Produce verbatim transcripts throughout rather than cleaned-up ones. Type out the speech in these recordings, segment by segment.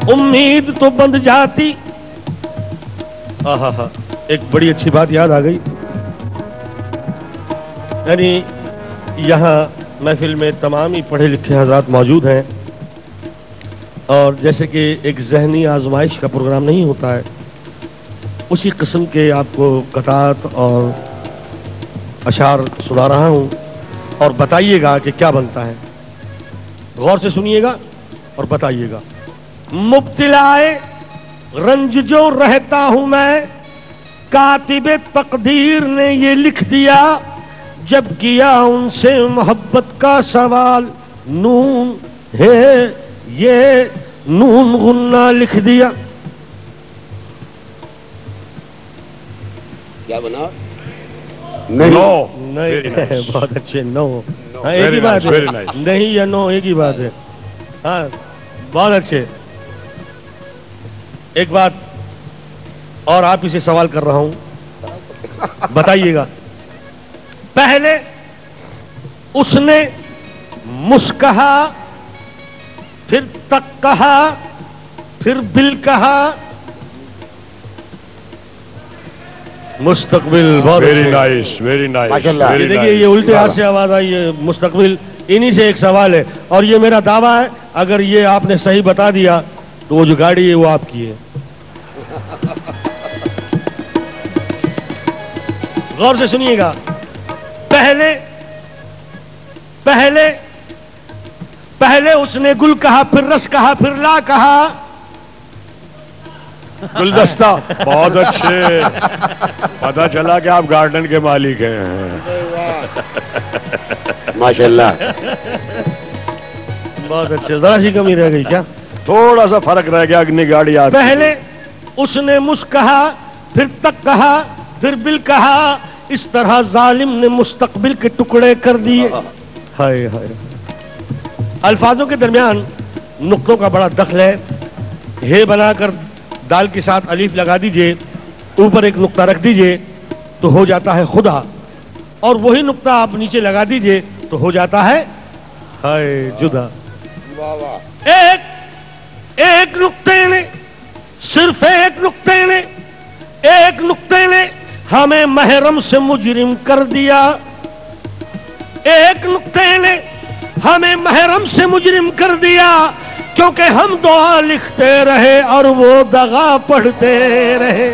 امید تو بند جاتی. آہا ہا ایک بڑی اچھی بات یاد آ گئی. یعنی یہاں محفل میں تمام ہی پڑھے لکھے حضرات موجود ہیں اور جیسے کہ ایک ذہنی آزمائش کا پروگرام نہیں ہوتا ہے اسی قسم کے آپ کو قطعات اور اشعار سنا رہا ہوں اور بتائیے گا کہ کیا بنتا ہے. غور سے سنیے گا اور بتائیے گا. مبتلائے رنج جو رہتا ہوں میں کاتب تقدیر نے یہ لکھ دیا جب کیا ان سے محبت کا سوال نون ہے یہ نون غنہ لکھ دیا. کیا بنا؟ نو نہیں. بہت اچھے. نو ہاں ایک ہی بات ہے. نہیں یا نو ایک ہی بات ہے. ہاں بہت اچھے. ایک بات اور آپ ہی سے سوال کر رہا ہوں بتائیے گا. پہلے اس نے مسکہا پھر تک کہا پھر بل کہا. مستقبل. بہت ویری نائس ویری نائس. دیکھیے یہ الٹے ہاتھ سے آواز آئی ہے مستقبل. انہی سے ایک سوال ہے اور یہ میرا دعویٰ ہے اگر یہ آپ نے صحیح بتا دیا تو وہ جو گاڑی ہے وہ آپ کی ہے. غور سے سنیے گا. پہلے پہلے پہلے اس نے گل کہا پھر رس کہا پھر لا کہا. گلدستہ. بہت اچھے. پتا چلا کہ آپ گارڈن کے مالک ہیں. ماشاءاللہ. بہت اچھے. ذرا سی کمی رہ گئی کیا؟ تھوڑا سا فرق رہ گیا. اگنی گاڑی آپ پہلے اس نے مسکہا پھر تک کہا پھر بل کہا. اس طرح ظالم نے مستقبل کے ٹکڑے کر دیے. ہائے ہائے. الفاظوں کے درمیان نقطوں کا بڑا دخل ہے. ہے بنا کر دال کے ساتھ الف لگا دیجئے اوپر ایک نقطہ رکھ دیجئے تو ہو جاتا ہے خدا اور وہی نقطہ آپ نیچے لگا دیجئے تو ہو جاتا ہے ہائے جدا. ایک ایک نقطے نے صرف ایک نقطے نے ایک نقطے نے ہمیں محرم سے مجرم کر دیا. ایک نقطے نے ہمیں محرم سے مجرم کر دیا کیونکہ ہم دعا لکھتے رہے اور وہ دغا پڑھتے رہے.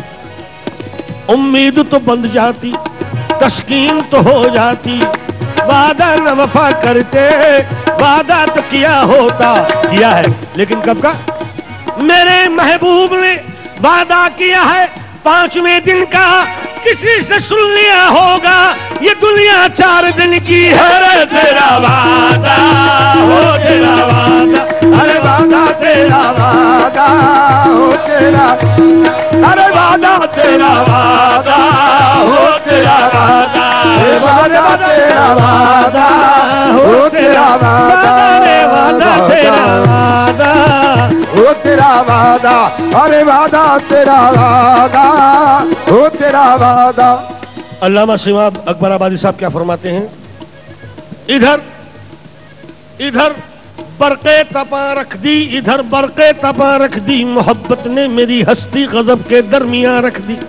امید تو بند جاتی تسکین تو ہو جاتی. وعدہ نہ وفا کرتے وعدہ تو کیا ہوتا کیا ہے لیکن کب کا. میرے محبوب نے وعدہ کیا ہے پانچویں دن کا کسی سے سن لیا ہوگا یہ دنیا چار دن کی ہے. تیرا وعدہ ہو تیرا وعدہ ارے وعدہ تیرا وعدہ ہو تیرا ارے وعدہ تیرا وعدہ ہو تیرا وعدہ تیرا وعدہ ہو تیرا وعدہ تیرا وعدہ ہو تیرا وعدہ ارے وعدہ تیرا وعدہ ہو تیرا وعدہ. علامہ سماب اکبر آبادی صاحب کیا فرماتے ہیں؟ ادھر ادھر برقے تپا رکھ دی ادھر برقے تپا رکھ دی محبت نے میری ہستی غضب کے درمیان رکھ دی.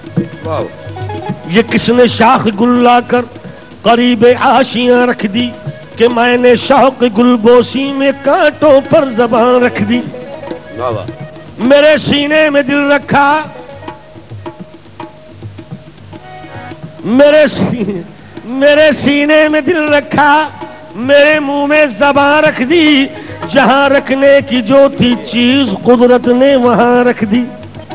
یہ کس نے شاخ گل لا کر قریب آشیاں رکھ دی کہ میں نے شوق گل بوسی میں کانٹوں پر زبان رکھ دی. میرے سینے میں دل رکھا میرے سینے میرے سینے میں دل رکھا میرے منہ میں زبان رکھ دی. جہاں رکھنے کی جو تھی چیز قدرت نے وہاں رکھ دی.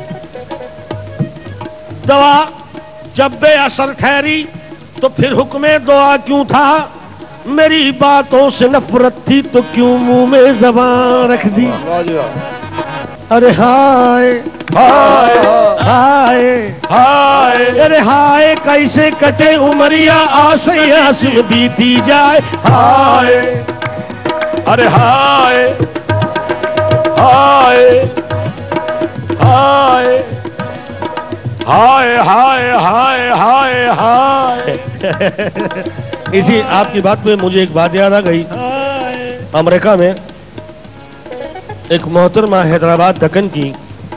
دوا جب بے اثر ٹھہری تو پھر حکم دعا کیوں تھا. میری باتوں سے نفرت تھی تو کیوں منہ میں زبان رکھ دی. ارے ہائے ہائے ہائے ہائے ارے ہائے کیسے کٹے عمریا آسے آسم بیتی جائے. ہائے ارے ہائے ہائے ہائے ہائے ہائے ہائے ہائے ہائے. اسی آپ کی بات میں مجھے ایک بات یاد آ گئی. امریکہ میں ایک محترمہ حیدرآباد دکن کی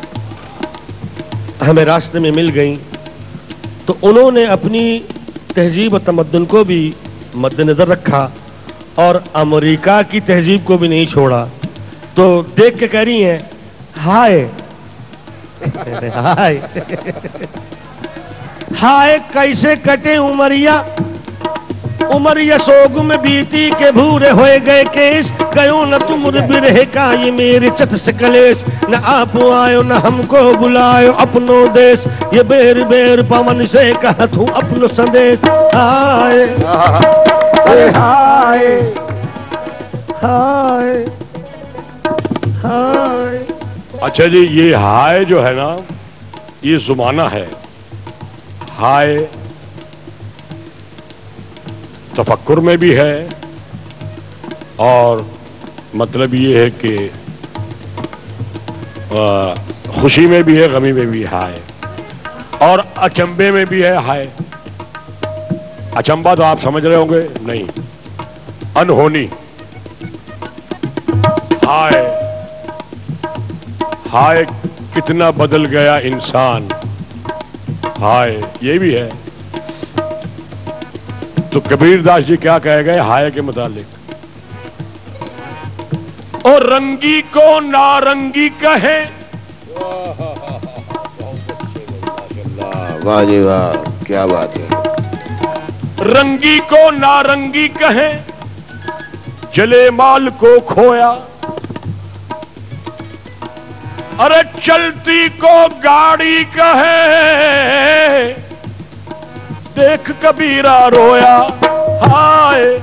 ہمیں راستے میں مل گئیں، تو انہوں نے اپنی تہذیب و تمدن کو بھی مد نظر رکھا اور امریکہ کی تہذیب کو بھی نہیں چھوڑا. تو دیکھ کے کہہ رہی ہیں ہائے ہائے ہائے کیسے کٹے عمریا عمریا سوگ میں بیتی کے بھورے ہوئے گئے کیس گیوں نہ تم برہ کا یہ میرے چت سے کلیش نہ آپ آئے نہ ہم کو بلائے اپنو دیش یہ بیر بیر پون سے کہت ہوں اپنو سندیش. ہائے ارے ہائے ہائے ہائے. اچھا جی، یہ ہائے جو ہے نا یہ زمانہ ہے. ہائے تفکر میں بھی ہے اور مطلب یہ ہے کہ خوشی میں بھی ہے، غمی میں بھی ہائے، اور اچنبے میں بھی ہے ہائے. اچنبا تو آپ سمجھ رہے ہوں گے، نہیں، انہونی. ہائے ہائے کتنا بدل گیا انسان، ہائے یہ بھی ہے. تو کبیر داس جی کیا کہہ گئے ہائے کے متعلق؟ اور رنگی کو نارنگی کہے، واہ جی واہ، کیا بات ہے. رنگی کو نارنگی کہے، جلے مال کو کھویا، ارے چلتی کو گاڑی کہے، دیکھ کبیرہ رویا. ہائے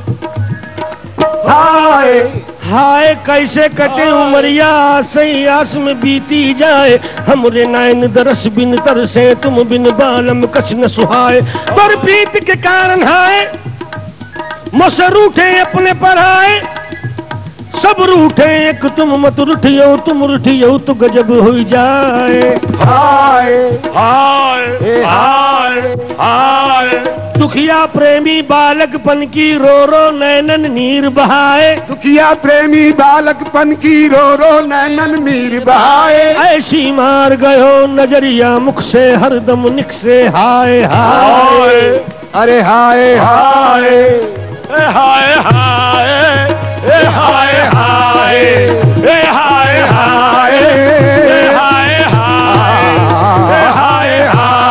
ہائے ہائے کیسے کٹے عمریا سی آس میں بیتی جائے ہمرے نائن درس بن ترسے تم بن بالم کچھ نہ سہائے. پر پریت کے کارن ہائے مسر اٹھے اپنے پر آئے سب روٹھے ایک تم مت رٹھیو تم رٹھیو تو گجب ہوئی جائے. ہائے ہائے ہائے ہائے. دکھیا پریمی بالک پن کی رو رو نینن نیر بہائے، دکھیا پریمی بالک پن کی رو رو نینن میر بہائے. ایسی مار گئو نظریہ مکھ سے ہر دم نک سے ہائے ہائے. ارے ہائے ہائے ہائے ہائے ہائے ہائے ہائے ہائے ہائے ہائے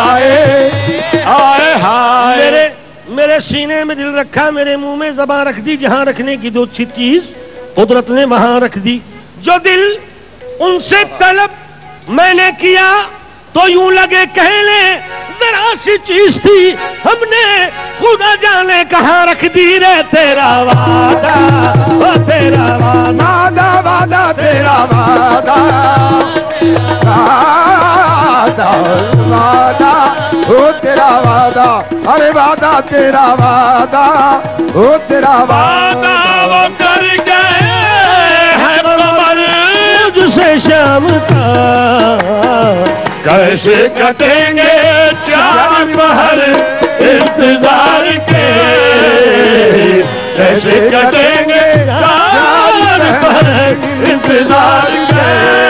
ہائے ہائے. میرے میرے سینے میں دل رکھا، میرے منہ میں زبان رکھ دی، جہاں رکھنے کی دو چیز قدرت نے وہاں رکھ دی. جو دل ان سے طلب میں نے کیا تو یوں لگے کہنے ذرا سی چیز تھی ہم نے خدا جانے کہاں رکھ دی. رے تیرا وعدہ وہ تیرا وعدہ وعدہ وعدہ تیرا وعدہ وعدہ وعدہ ہو تیرا وعدہ. ارے وعدہ تیرا وعدہ ہو تیرا وعدہ. وہ کر گئے ہے قمر مجھ سے شام کا کیسے کٹیں گے چار پہر انتظار کے، کیسے کٹیں گے چار پہر انتظار کے.